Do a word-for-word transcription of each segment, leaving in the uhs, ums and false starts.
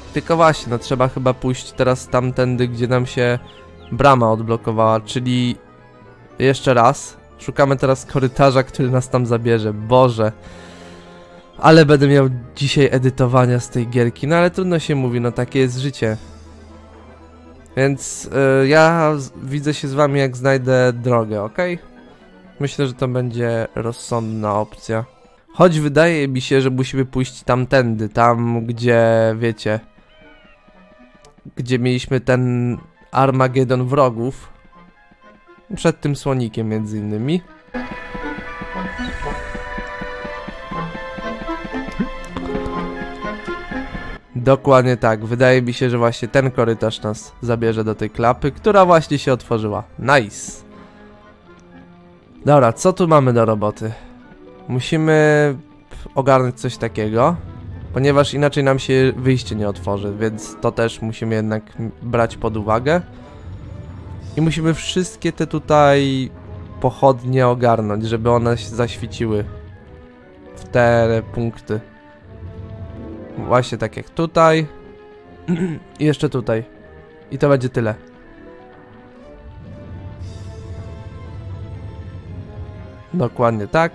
Tylko właśnie, no trzeba chyba pójść teraz tamtędy, gdzie nam się brama odblokowała, czyli jeszcze raz. Szukamy teraz korytarza, który nas tam zabierze. Boże. Ale będę miał dzisiaj edytowania z tej gierki, no ale trudno się mówi, no takie jest życie. Więc yy, ja widzę się z wami, jak znajdę drogę, ok? Myślę, że to będzie rozsądna opcja. Choć wydaje mi się, że musimy pójść tamtędy, tam gdzie, wiecie, gdzie mieliśmy ten Armagedon wrogów. Przed tym słonikiem między innymi. Dokładnie tak, wydaje mi się, że właśnie ten korytarz nas zabierze do tej klapy, która właśnie się otworzyła. Nice! Dobra, co tu mamy do roboty? Musimy ogarnąć coś takiego, ponieważ inaczej nam się wyjście nie otworzy, więc to też musimy jednak brać pod uwagę. I musimy wszystkie te tutaj pochodnie ogarnąć, żeby one się zaświeciły w te punkty. Właśnie tak jak tutaj. I jeszcze tutaj. I to będzie tyle. Dokładnie tak.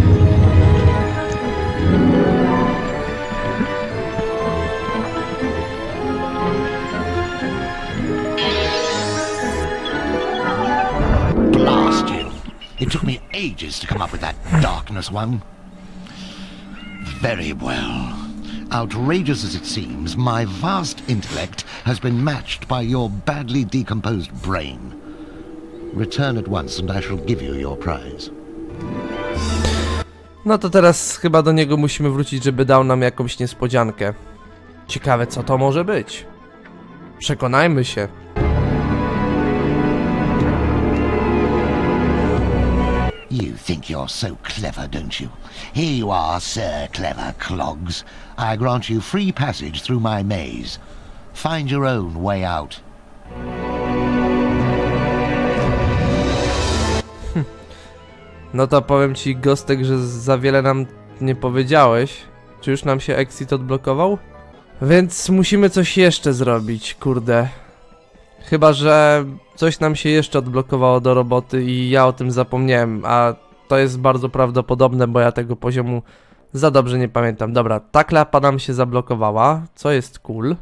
Blast you. It took me ages to come up with that darkness one. Very well. Outrageous as it seems, my vast intellect has been matched by your badly decomposed brain. Return at once and I shall give you your prize. No to teraz chyba do niego musimy wrócić, żeby dał nam jakąś niespodziankę. Ciekawe, co to może być. Przekonajmy się. You think you're so clever, don't you? Here you are, Sir Clever Clogs. I grant you free passage through my maze. Find your own way out. No to powiem ci, Gostek, że za wiele nam nie powiedziałeś. Czy już nam się exit odblokował? Więc musimy coś jeszcze zrobić, kurde. Chyba że coś nam się jeszcze odblokowało do roboty i ja o tym zapomniałem, a to jest bardzo prawdopodobne, bo ja tego poziomu za dobrze nie pamiętam. Dobra, ta klapa nam się zablokowała, co jest cool.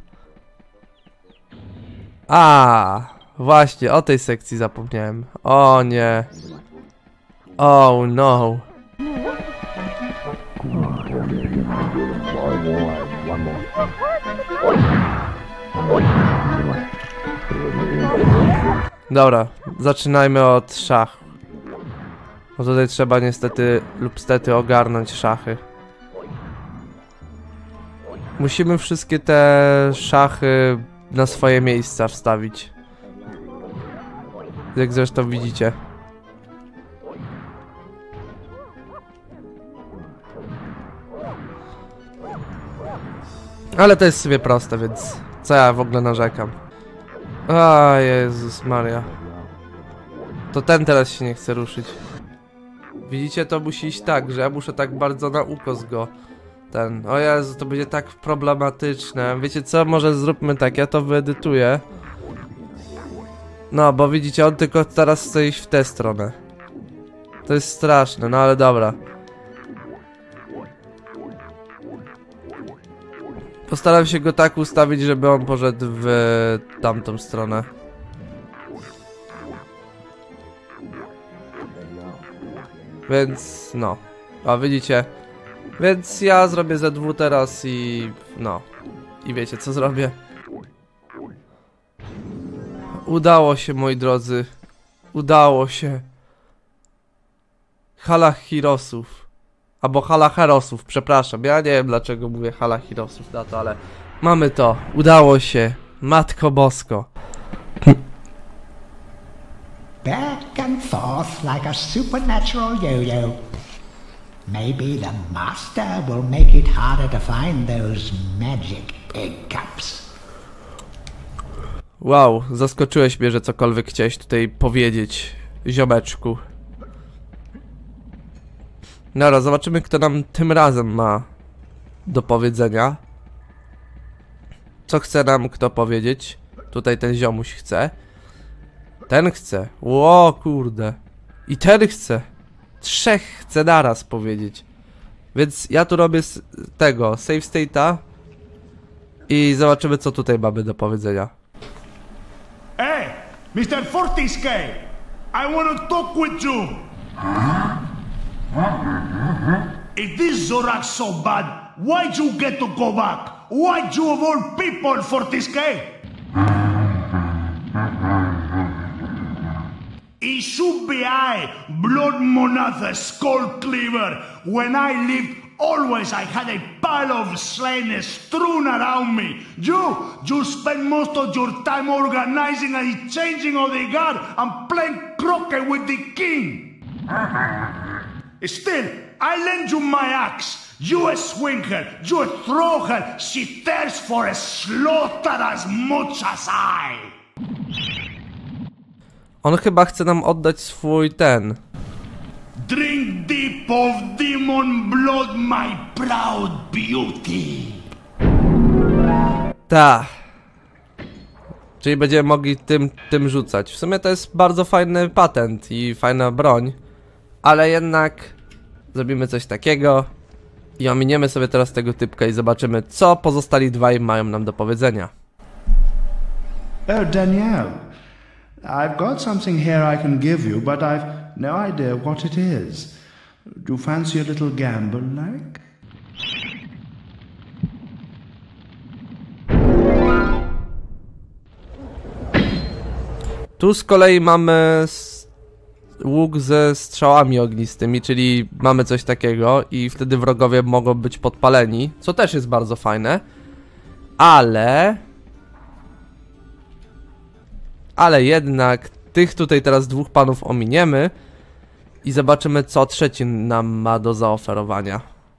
A, właśnie, o tej sekcji zapomniałem. O nie. Oh no. Dobra, zaczynajmy od szach. Bo tutaj trzeba niestety lub stety ogarnąć szachy. Musimy wszystkie te szachy na swoje miejsca wstawić. Jak zresztą widzicie. Ale to jest sobie proste, więc co ja w ogóle narzekam. A Jezus Maria. To ten teraz się nie chce ruszyć. Widzicie, to musi iść tak, że ja muszę tak bardzo na ukos go. Ten, o Jezu, to będzie tak problematyczne. Wiecie co, może zróbmy tak, ja to wyedytuję. No, bo widzicie, on tylko teraz chce iść w tę stronę. To jest straszne, no ale dobra. Postaram się go tak ustawić, żeby on poszedł w tamtą stronę. Więc no. A widzicie? Więc ja zrobię Z dwa teraz i no. I wiecie co zrobię? Udało się, moi drodzy. Udało się. Halachirosów. Albo Halachirosów, przepraszam. Ja nie wiem dlaczego mówię Halachirosów na to, ale mamy to. Udało się. Matko Bosko. Back and forth like a supernatural yo-yo. Maybe the master will make it harder to find those magic egg cups. Wow, zaskoczyłeś mnie, że cokolwiek chciałeś tutaj powiedzieć, ziomeczku. Dobra, zobaczymy, kto nam tym razem ma do powiedzenia. Co chce nam kto powiedzieć? Tutaj ten ziomuś chce. Ten chce. Ło, kurde. I ten chce. Trzech chce naraz powiedzieć. Więc ja tu robię z tego save state'a i zobaczymy, co tutaj mamy do powiedzenia. Hey, mister Fortescue, I want to talk with you. If this Zorak's so bad, why'd you get to go back? Why'd you of all people, Fortescue? It should be I, Blood Monatha, Skull Cleaver. When I lived, always I had a pile of slain strewn around me. You, you spend most of your time organizing and changing of the guard and playing croquet with the king. Still, I lend you my axe. You swing her, you throw her. She thirsts for a slaughter as much as I. On chyba chce nam oddać swój ten. Drink deep of demon blood, my proud beauty. Ta. Czyli będziemy mogli tym, tym rzucać. W sumie to jest bardzo fajny patent i fajna broń. Ale jednak zrobimy coś takiego i ominiemy sobie teraz tego typka i zobaczymy, co pozostali dwaj mają nam do powiedzenia. Oh, Danielle. I've got something here I can give you, but I've no idea what it is. Do you fancy a little gamble, like? Tu z kolei mamy łuk ze strzałami ognistymi, czyli mamy coś takiego i wtedy wrogowie mogą być podpaleni, co też jest bardzo fajne. Ale... Ale jednak tych tutaj teraz dwóch panów ominiemy i zobaczymy, co trzeci nam ma do zaoferowania.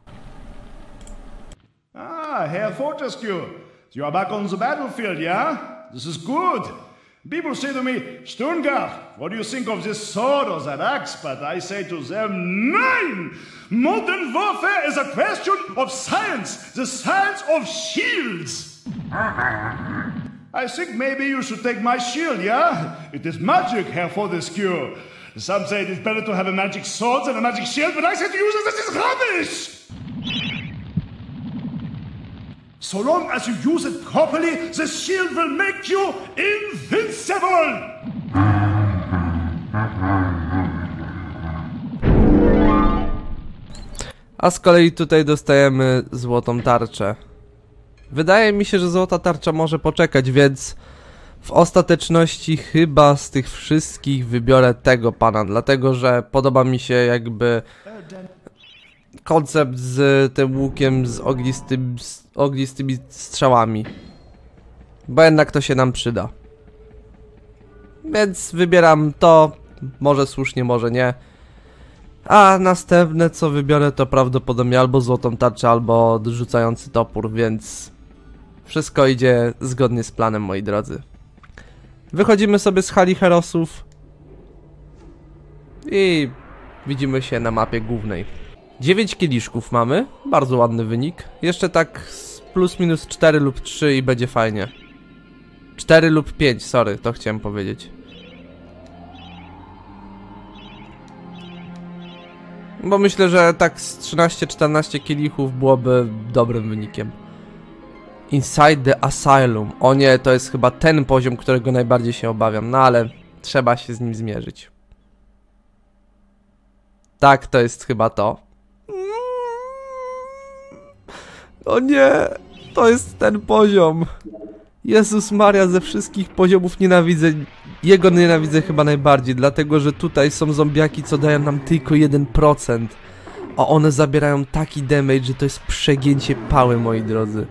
Ah, Herr Fortescue, you are back on the battlefield, yeah? This is good. People say to me, Sturmgar, what do you think of this sword or that axe? But I say to them, nine! Modern warfare is a question of science, the science of shields. I think maybe you should take my shield, yeah? It is magic, Herr Fortescue. Some say it is better to have a magic sword than a magic shield, but I say to you that this is rubbish! So long as you use it properly, the shield will make you invincible! A z kolei tutaj dostajemy złotą tarczę. Wydaje mi się, że złota tarcza może poczekać, więc w ostateczności chyba z tych wszystkich wybiorę tego pana, dlatego że podoba mi się jakby koncept z tym łukiem z, ognistym, z ognistymi strzałami. Bo jednak to się nam przyda. Więc wybieram to, może słusznie, może nie. A następne co wybiorę to prawdopodobnie albo złotą tarczę, albo odrzucający topór, więc wszystko idzie zgodnie z planem, moi drodzy. Wychodzimy sobie z hali herosów i widzimy się na mapie głównej. dziewięć kieliszków mamy, bardzo ładny wynik. Jeszcze tak plus minus cztery lub trzy i będzie fajnie. cztery lub pięć, sorry, to chciałem powiedzieć. Bo myślę, że tak z trzynaście czternaście kielichów byłoby dobrym wynikiem. Inside the Asylum. O nie, to jest chyba ten poziom, którego najbardziej się obawiam. No ale trzeba się z nim zmierzyć. Tak, to jest chyba to. O nie, to jest ten poziom. Jezus Maria, ze wszystkich poziomów nienawidzę. Jego nienawidzę chyba najbardziej, dlatego że tutaj są zombiaki, co dają nam tylko jeden procent. A one zabierają taki damage, że to jest przegięcie pały, moi drodzy.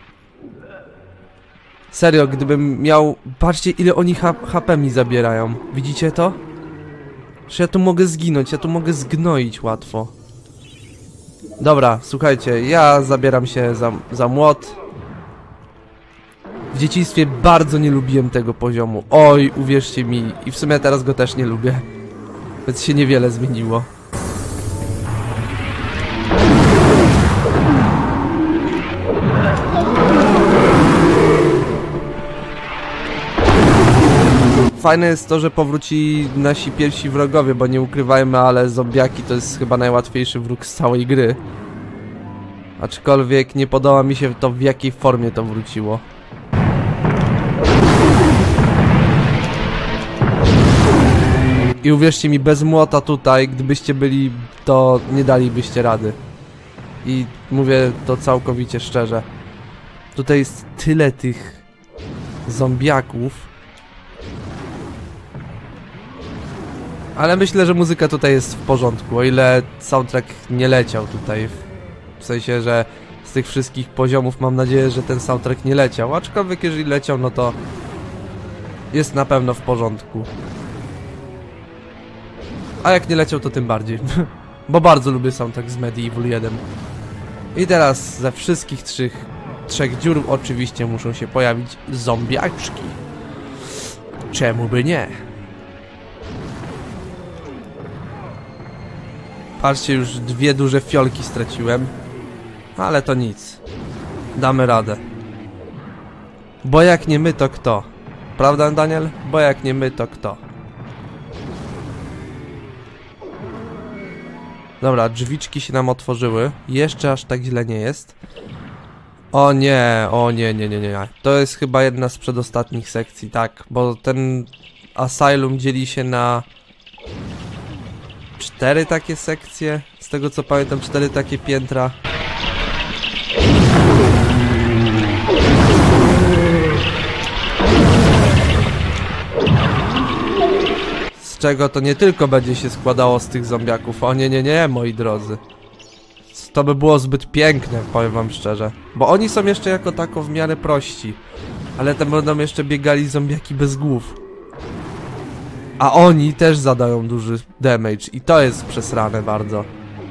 Serio, gdybym miał... Patrzcie, ile oni H P mi zabierają. Widzicie to? Że ja tu mogę zginąć, ja tu mogę zgnoić łatwo. Dobra, słuchajcie, ja zabieram się za, za młot. W dzieciństwie bardzo nie lubiłem tego poziomu. Oj, uwierzcie mi. I w sumie teraz go też nie lubię. Więc się niewiele zmieniło. fajne jest to, że powróci nasi pierwsi wrogowie, bo nie ukrywajmy, ale zombiaki to jest chyba najłatwiejszy wróg z całej gry. Aczkolwiek nie podoba mi się to, w jakiej formie to wróciło. I uwierzcie mi, bez młota tutaj, gdybyście byli, to nie dalibyście rady. I mówię to całkowicie szczerze. Tutaj jest tyle tych zombiaków. Ale myślę, że muzyka tutaj jest w porządku, o ile soundtrack nie leciał tutaj. W sensie, że z tych wszystkich poziomów mam nadzieję, że ten soundtrack nie leciał. Aczkolwiek jeżeli leciał, no to jest na pewno w porządku. A jak nie leciał, to tym bardziej. Bo bardzo lubię soundtrack z Medieval jeden. I teraz ze wszystkich trzech, trzech dziur oczywiście muszą się pojawić zombiaczki. Czemu by nie? Patrzcie, już dwie duże fiolki straciłem. Ale to nic. Damy radę. Bo jak nie my, to kto? Prawda, Daniel? Bo jak nie my, to kto? Dobra, drzwiczki się nam otworzyły. Jeszcze aż tak źle nie jest. O nie, o nie, nie, nie, nie. To jest chyba jedna z przedostatnich sekcji, tak. Bo ten Asylum dzieli się na cztery takie sekcje. Z tego co pamiętam, cztery takie piętra. Z czego to nie tylko będzie się składało z tych zombiaków. O nie, nie, nie, moi drodzy. To by było zbyt piękne, powiem wam szczerze. Bo oni są jeszcze jako tako w miarę prości. Ale tam będą jeszcze biegali zombiaki bez głów. A oni też zadają duży damage. I to jest przesrane bardzo.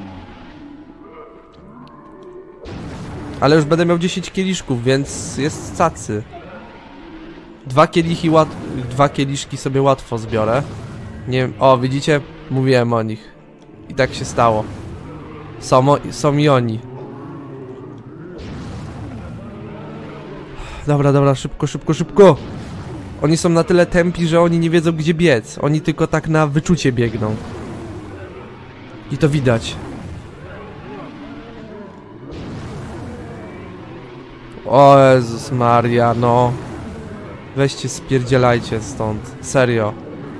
Ale już będę miał dziesięć kieliszków, więc jest cacy. Dwa kielichy łat... Dwa kieliszki sobie łatwo zbiorę. Nie wiem, o widzicie? Mówiłem o nich. I tak się stało. Są, są i oni. Dobra, dobra, szybko, szybko, szybko. Oni są na tyle tępi, że oni nie wiedzą gdzie biec. Oni tylko tak na wyczucie biegną. I to widać. O Jezus Maria, no. Weźcie, spierdzielajcie stąd. Serio.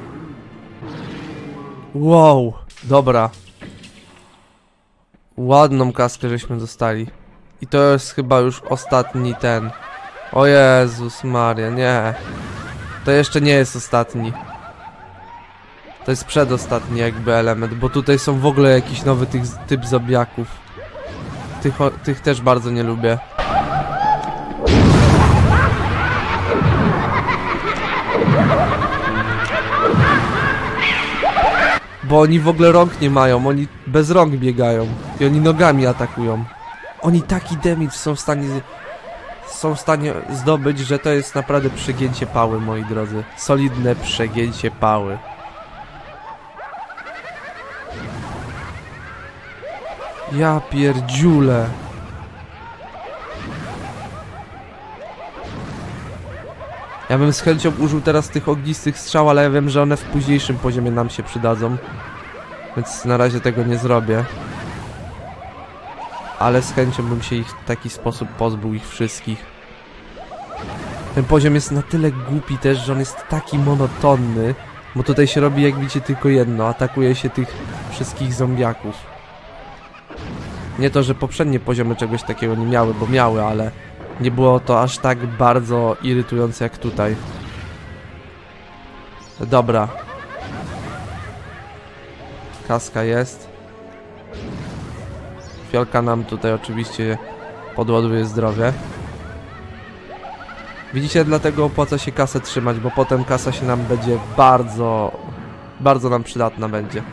Wow, dobra. Ładną kaskę żeśmy dostali. I to jest chyba już ostatni ten. O Jezus Maria, nie. To jeszcze nie jest ostatni. To jest przedostatni jakby element, bo tutaj są w ogóle jakiś nowy tych, typ zombiaków. Tych, o, tych też bardzo nie lubię. Bo oni w ogóle rąk nie mają, oni bez rąk biegają. I oni nogami atakują. Oni taki damage są w stanie... Są w stanie zdobyć, że to jest naprawdę przegięcie pały, moi drodzy. Solidne przegięcie pały. Ja pierdziule. Ja bym z chęcią użył teraz tych ognistych strzał, ale ja wiem, że one w późniejszym poziomie nam się przydadzą. Więc na razie tego nie zrobię. Ale z chęcią bym się ich w taki sposób pozbył, ich wszystkich. Ten poziom jest na tyle głupi też, że on jest taki monotonny. Bo tutaj się robi, jak widzicie, tylko jedno. Atakuje się tych wszystkich zombiaków. Nie to, że poprzednie poziomy czegoś takiego nie miały, bo miały, ale nie było to aż tak bardzo irytujące jak tutaj. Dobra. Kaska jest. Fiolka nam tutaj oczywiście podładuje zdrowie. Widzicie, dlatego opłaca się kasę trzymać, bo potem kasa się nam będzie bardzo, bardzo nam przydatna będzie.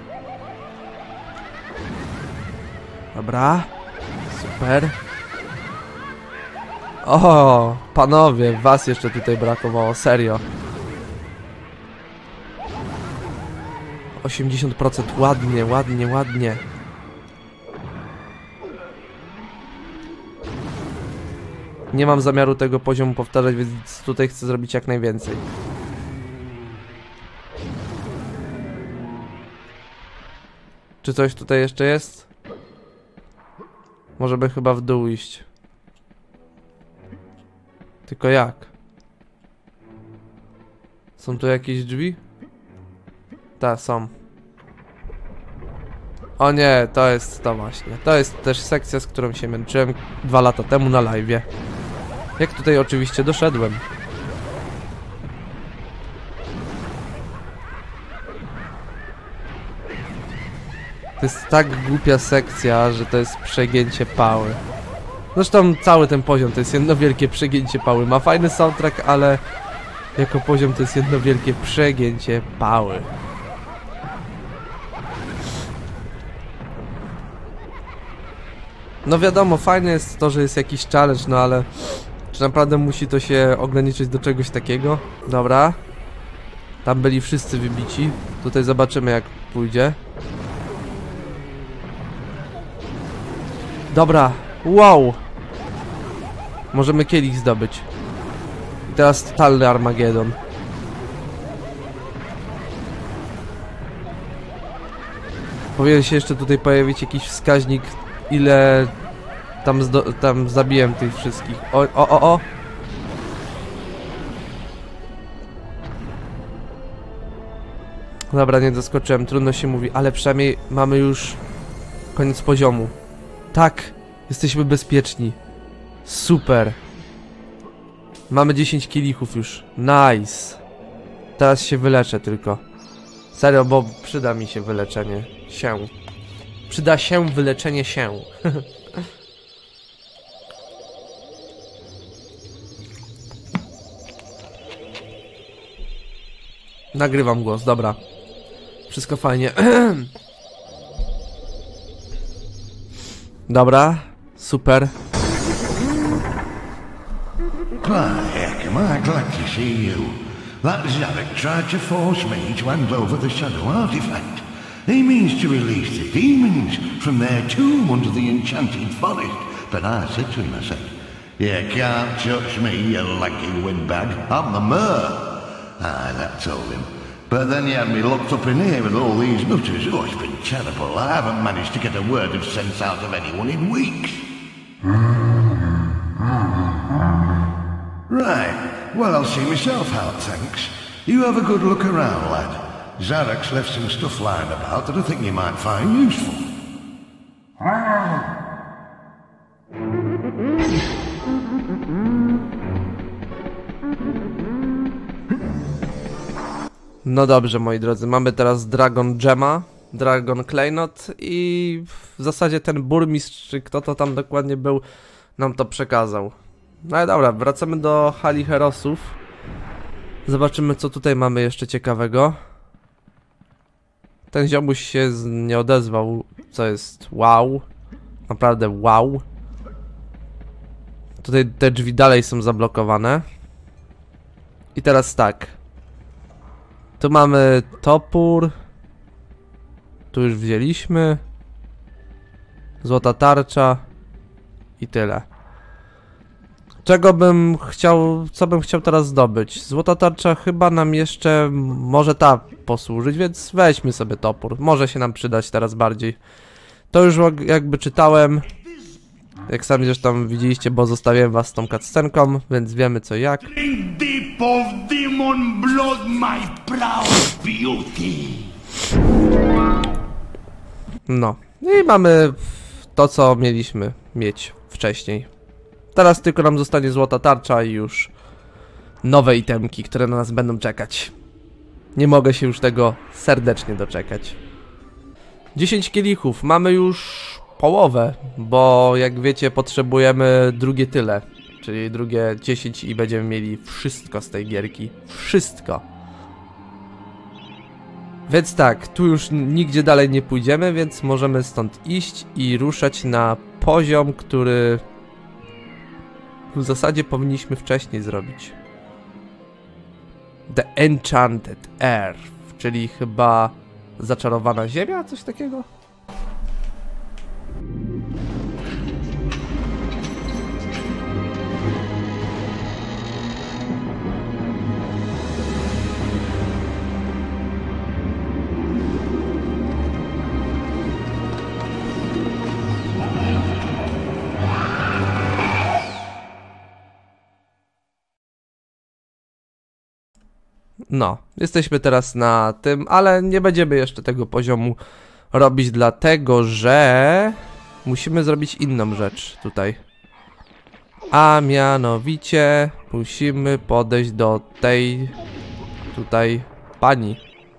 Dobra. Super. O, panowie, was jeszcze tutaj brakowało, serio. osiemdziesiąt procent, ładnie, ładnie, ładnie. Nie mam zamiaru tego poziomu powtarzać, więc tutaj chcę zrobić jak najwięcej. Czy coś tutaj jeszcze jest? Możemy chyba w dół iść. Tylko jak? Są tu jakieś drzwi? Tak, są. O nie, to jest to właśnie. To jest też sekcja, z którą się męczyłem dwa lata temu na live'ie. Jak tutaj oczywiście doszedłem. To jest tak głupia sekcja, że to jest przegięcie pały. Zresztą cały ten poziom to jest jedno wielkie przegięcie pały. Ma fajny soundtrack, ale jako poziom to jest jedno wielkie przegięcie pały. No wiadomo, fajne jest to, że jest jakiś challenge, no ale czy naprawdę musi to się ograniczyć do czegoś takiego? Dobra. Tam byli wszyscy wybici. Tutaj zobaczymy, jak pójdzie. Dobra. Wow. Możemy kielich zdobyć. I teraz totalny Armagedon. Powinien się jeszcze tutaj pojawić jakiś wskaźnik, ile tam, zdo tam zabiłem tych wszystkich. O, o, o, o! Dobra, nie doskoczyłem, trudno się mówi, ale przynajmniej mamy już koniec poziomu. Tak, jesteśmy bezpieczni. Super. Mamy dziesięć kielichów już. Nice. Teraz się wyleczę tylko. Serio, bo przyda mi się wyleczenie się. Przyda się wyleczenie się. Nagrywam głos, dobra. Wszystko fajnie. Dobra, super. Heck, am I glad to see you. That Zarek tried to force me to hand over the Shadow Artifact. He means to release the demons from their tomb under the enchanted forest. But I said to him, I said, you can't touch me, you lanky windbag. I'm the Mer. Aye, that told him. But then he had me locked up in here with all these nutters. Oh, it's been terrible. I haven't managed to get a word of sense out of anyone in weeks. Right. Well, I'll see myself out, thanks. You have a good look around, lad. Zarek's left some stuff lying about that I think you might find useful. No dobrze, moi drodzy, mamy teraz Dragon Gemma, Dragon Klejnot i w zasadzie ten burmistrz, czy kto to tam dokładnie był, nam to przekazał. No ale dobra, wracamy do hali herosów. Zobaczymy, co tutaj mamy jeszcze ciekawego. Ten ziomuś się nie odezwał, co jest wow. Naprawdę wow. Tutaj te drzwi dalej są zablokowane. I teraz tak. Tu mamy topór. Tu już wzięliśmy. Złota tarcza. I tyle. Czego bym chciał, co bym chciał teraz zdobyć? Złota tarcza chyba nam jeszcze może ta posłużyć, więc weźmy sobie topór. Może się nam przydać teraz bardziej. To już jakby czytałem. Jak sami zresztą widzieliście, bo zostawiłem was z tą cutscenką, więc wiemy co jak. Drink deep of demon blood, my proud beauty. No. I mamy to, co mieliśmy mieć wcześniej. Teraz tylko nam zostanie złota tarcza i już nowe itemki, które na nas będą czekać. Nie mogę się już tego serdecznie doczekać. dziesięć kielichów. Mamy już połowę, bo jak wiecie potrzebujemy drugie tyle. Czyli drugie dziesięć i będziemy mieli wszystko z tej gierki. Wszystko. Więc tak, tu już nigdzie dalej nie pójdziemy, więc możemy stąd iść i ruszać na poziom, który w zasadzie powinniśmy wcześniej zrobić. The Enchanted Earth, czyli chyba zaczarowana ziemia, coś takiego? No, jesteśmy teraz na tym, ale nie będziemy jeszcze tego poziomu robić, dlatego że musimy zrobić inną rzecz tutaj. A mianowicie musimy podejść do tej tutaj pani.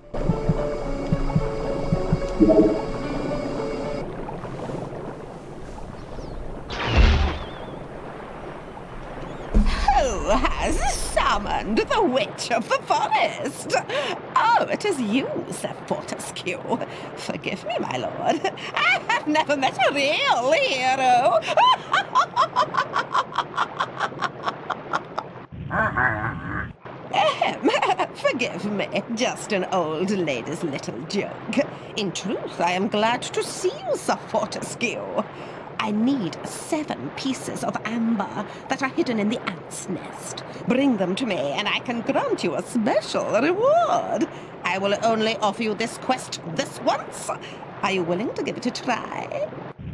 Who has summoned the witch of the forest? Oh, it is you, Sir Fortescue. Forgive me, my lord. I have never met a real hero. Ahem, forgive me, just an old lady's little joke. In truth, I am glad to see you, Sir Fortescue. I need seven pieces of amber that are hidden in the ant's nest. Bring them to me, and I can grant you a special reward. I will only offer you this quest this once. Are you willing to give it a try?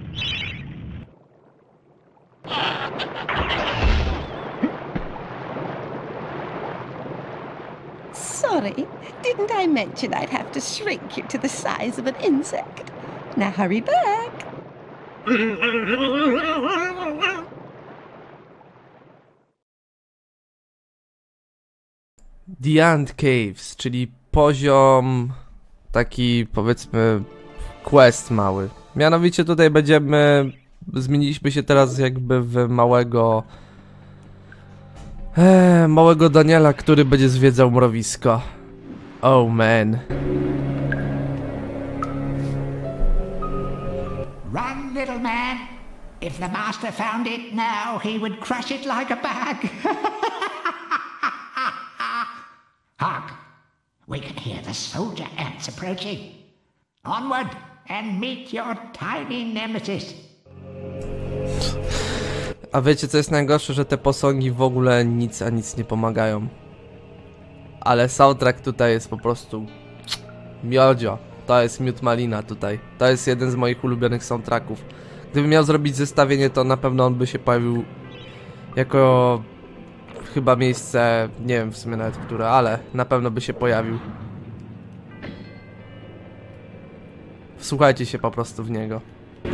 Sorry, didn't I mention I'd have to shrink you to the size of an insect? Now hurry back. The Ant Caves, czyli poziom taki, powiedzmy, quest mały. Mianowicie tutaj będziemy, zmieniliśmy się teraz jakby w małego ee, małego Daniela, który będzie zwiedzał mrowisko. Oh man. Run, little man. If the master found it now, he would crush it like a bag. Hark! We can hear the soldier ants approaching. Onward and meet your tiny nemesis. A wiecie co jest najgorsze, że te posągi w ogóle nic a nic nie pomagają. Ale soundtrack tutaj jest po prostu miodzio. To jest miód malina tutaj. To jest jeden z moich ulubionych soundtracków. Gdybym miał zrobić zestawienie, to na pewno on by się pojawił jako chyba miejsce, nie wiem w sumie nawet które, ale na pewno by się pojawił. Wsłuchajcie się po prostu w niego.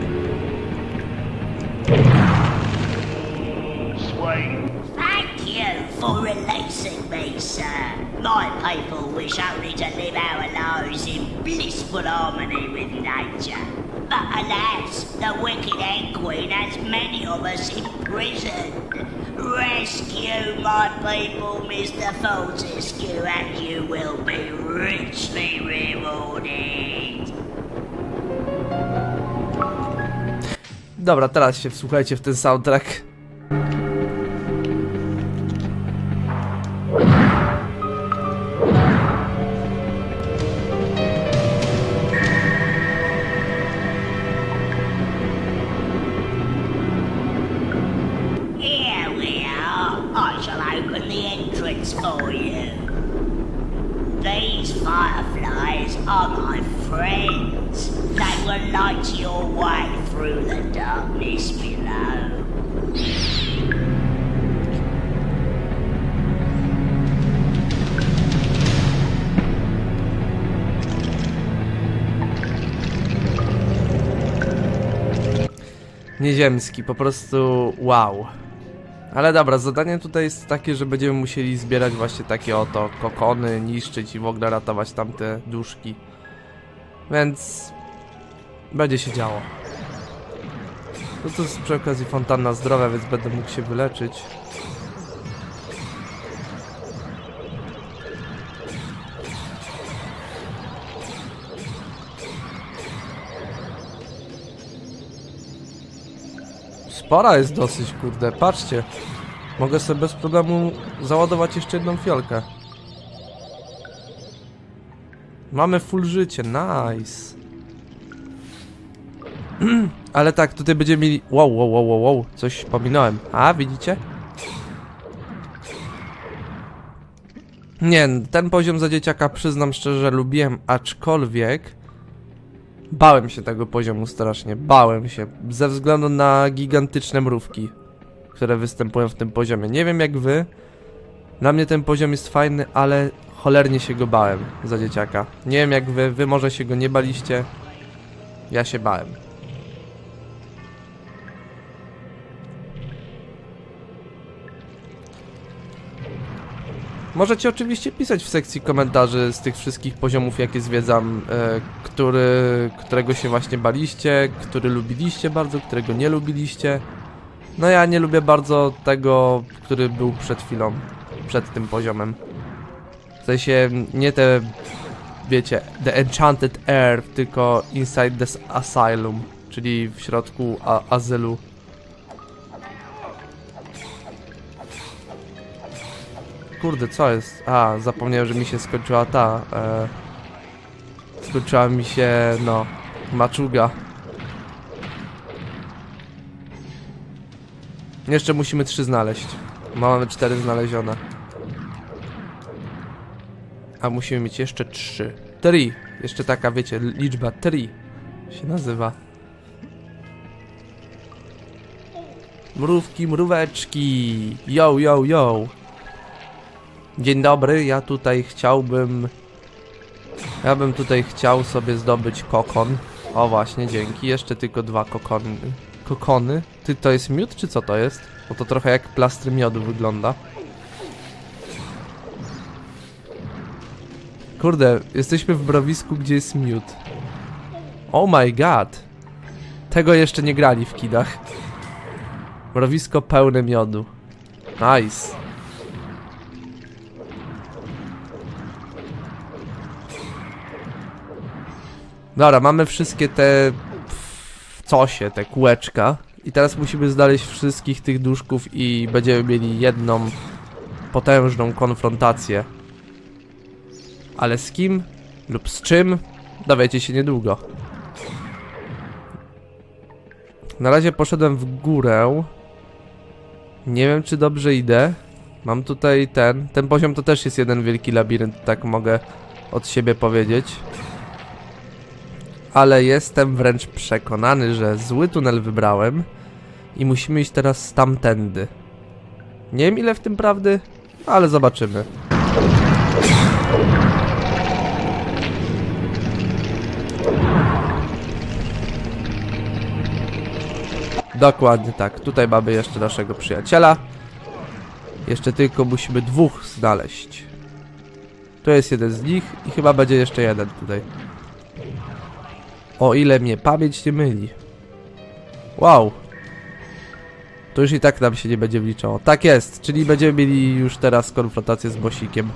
Thank you for releasing me, sir. My people wish only to live our lives in blissful harmony with nature. But alas, the wicked Ant Queen has many of us imprisoned. Rescue my people, Mister Fortescue, and you will be richly rewarded. Dobra, teraz się wsłuchajcie w ten soundtrack. Here we are. I shall open the entrance for you. These fireflies are my friends. They will light your way through the darkness below. Nieziemski, po prostu wow. Ale dobra, zadanie tutaj jest takie, że będziemy musieli zbierać właśnie takie oto kokony, niszczyć i w ogóle ratować tamte duszki. Więc będzie się działo. No to jest przy okazji fontanna zdrowia, więc będę mógł się wyleczyć. Spora jest dosyć, kurde, patrzcie. Mogę sobie bez problemu załadować jeszcze jedną fiolkę. Mamy full życie, nice. Ale tak, tutaj będziemy mieli... Wow, wow, wow, wow, wow, coś pominąłem. A, widzicie? Nie, ten poziom za dzieciaka, przyznam szczerze, lubiłem, aczkolwiek... Bałem się tego poziomu strasznie, bałem się, ze względu na gigantyczne mrówki, które występują w tym poziomie. Nie wiem jak wy, dla mnie ten poziom jest fajny, ale cholernie się go bałem za dzieciaka. Nie wiem jak wy, wy może się go nie baliście. Ja się bałem. Możecie oczywiście pisać w sekcji komentarzy z tych wszystkich poziomów, jakie zwiedzam, e, który, którego się właśnie baliście, który lubiliście bardzo, którego nie lubiliście. No ja nie lubię bardzo tego, który był przed chwilą, przed tym poziomem. W sensie nie te, wiecie, The Enchanted Earth, tylko Inside the Asylum, czyli w środku azylu. Kurde, co jest? A, zapomniałem, że mi się skończyła ta... E, skończyła mi się, no, maczuga. Jeszcze musimy trzy znaleźć. Mamy cztery znalezione. A musimy mieć jeszcze trzy. Three. Jeszcze taka, wiecie, liczba three się nazywa. Mrówki, mróweczki. Yo, yo, yo. Dzień dobry, ja tutaj chciałbym... Ja bym tutaj chciał sobie zdobyć kokon. O właśnie, dzięki. Jeszcze tylko dwa kokony. Kokony? Ty, to jest miód, czy co to jest? Bo to trochę jak plastry miodu wygląda. Kurde, jesteśmy w mrowisku, gdzie jest miód. Oh my god. Tego jeszcze nie grali w kidach. Mrowisko pełne miodu. Nice. Dobra, mamy wszystkie te cosie, te kółeczka. I teraz musimy znaleźć wszystkich tych duszków i będziemy mieli jedną potężną konfrontację. Ale z kim lub z czym dowiecie się niedługo. Na razie poszedłem w górę. Nie wiem, czy dobrze idę. Mam tutaj ten... Ten poziom to też jest jeden wielki labirynt, tak mogę od siebie powiedzieć. Ale jestem wręcz przekonany, że zły tunel wybrałem i musimy iść teraz tamtędy. Nie wiem, ile w tym prawdy, ale zobaczymy. Dokładnie tak. Tutaj mamy jeszcze naszego przyjaciela. Jeszcze tylko musimy dwóch znaleźć. To jest jeden z nich i chyba będzie jeszcze jeden tutaj. O ile mnie pamięć nie myli. Wow. To już i tak nam się nie będzie wliczało. Tak jest, czyli będziemy mieli już teraz konfrontację z bossikiem.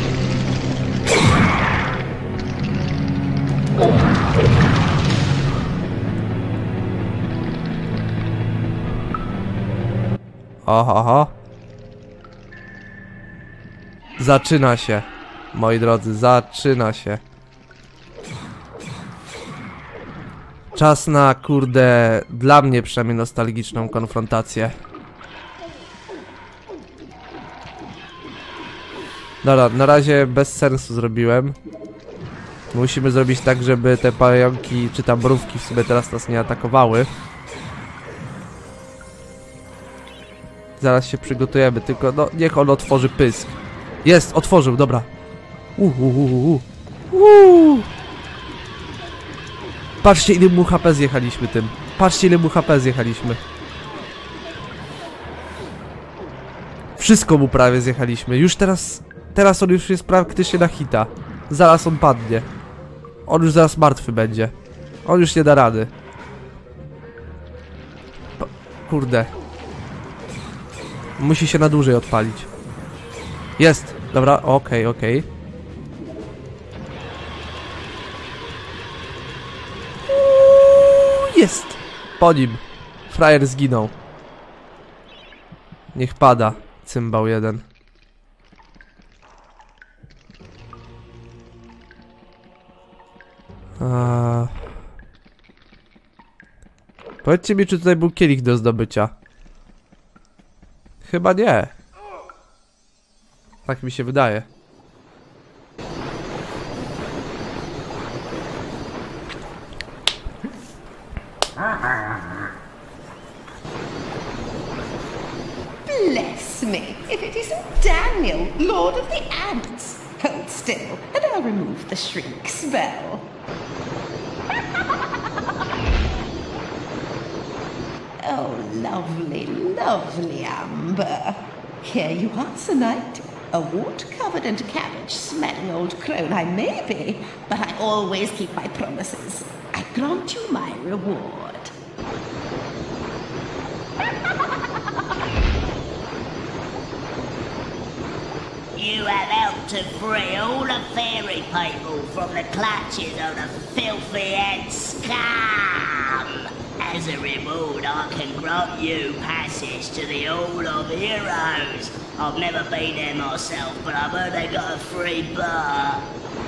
Oho, oho. Zaczyna się, moi drodzy, zaczyna się. Czas na, kurde, dla mnie przynajmniej nostalgiczną konfrontację. Dobra, na razie bez sensu zrobiłem. Musimy zrobić tak, żeby te pająki, czy tam mrówki w sumie teraz nas nie atakowały. Zaraz się przygotujemy, tylko no niech on otworzy pysk. Jest, otworzył, dobra. Uuu. Uuu. Patrzcie, ile mu H P zjechaliśmy tym. Patrzcie, ile mu H P zjechaliśmy. Wszystko mu prawie zjechaliśmy. Już teraz... Teraz on już jest praktycznie na hita. Zaraz on padnie. On już zaraz martwy będzie. On już nie da rady. Pa kurde. Musi się na dłużej odpalić. Jest. Dobra, okej, okay, okej. Okay. Jest! Po nim. Frajer zginął. Niech pada. Cymbał jeden. A... Powiedzcie mi, czy tutaj był kielich do zdobycia. Chyba nie. Tak mi się wydaje. Bless me, if it isn't Daniel, Lord of the Ants. Hold still, and I'll remove the shrink spell. Oh, lovely, lovely Amber. Here you are, Sir Knight. A wart-covered and cabbage-smelling old crone I may be, but I always keep my promises. I grant you my reward. You have helped to free all the fairy people from the clutches of the filthy and scum. As a reward, I can grant you passage to the Hall of Heroes. I've never been there myself, but I've heard they got a free bar.